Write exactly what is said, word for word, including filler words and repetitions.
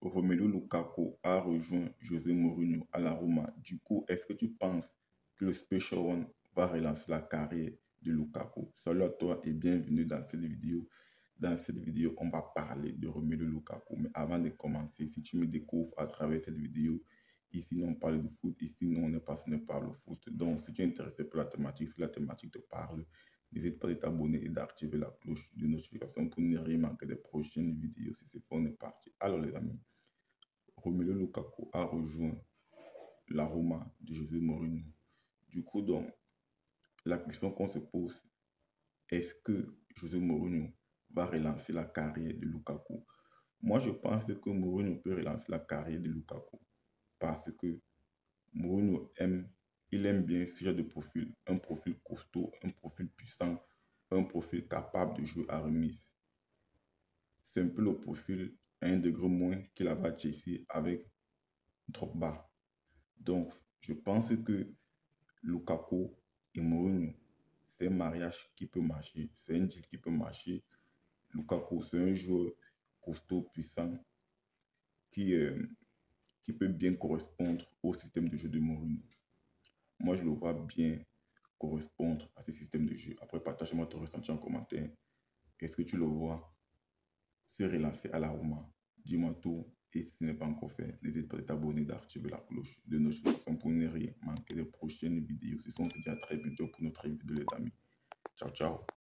Romelu Lukaku a rejoint José Mourinho à la Roma. Du coup, est-ce que tu penses que le Special One va relancer la carrière de Lukaku? Salut à toi et bienvenue dans cette vidéo. Dans cette vidéo, on va parler de Romelu Lukaku. Mais avant de commencer, si tu me découvres à travers cette vidéo, ici, on parle de foot. Ici, nous, on est passionné par le foot. Donc, si tu es intéressé par la thématique, si la thématique te parle, n'hésite pas à t'abonner et d'activer la cloche de notification pour ne rien manquer des prochaines vidéos. Si c'est fait, on est parti. Alors, les amis, Romelu Lukaku a rejoint la Roma de José Mourinho. Du coup, donc, la question qu'on se pose, est-ce que José Mourinho va relancer la carrière de Lukaku? Moi, je pense que Mourinho peut relancer la carrière de Lukaku parce que Mourinho aime, il aime bien ce genre de profil, un profil costaud, un profil puissant, un profil capable de jouer à remise. C'est un peu le profil à un degré moins qu'il avait à Chelsea avec Drogba. Donc, je pense que Lukaku et Mourinho, c'est un mariage qui peut marcher, c'est un deal qui peut marcher. Lukaku, c'est un joueur costaud, puissant, qui, euh, qui peut bien correspondre au système de jeu de Mourinho. Moi, je le vois bien correspondre à ce système de jeu. Après, partage-moi ton ressenti en commentaire. Est-ce que tu le vois se relancer à la Roma? Dis-moi tout. Et si ce n'est pas encore fait, n'hésite pas à t'abonner, d'activer la cloche de notification pour ne rien manquer des prochaines vidéos. Ce sont déjà très bientôt pour notre vidéo, les amis. Ciao, ciao.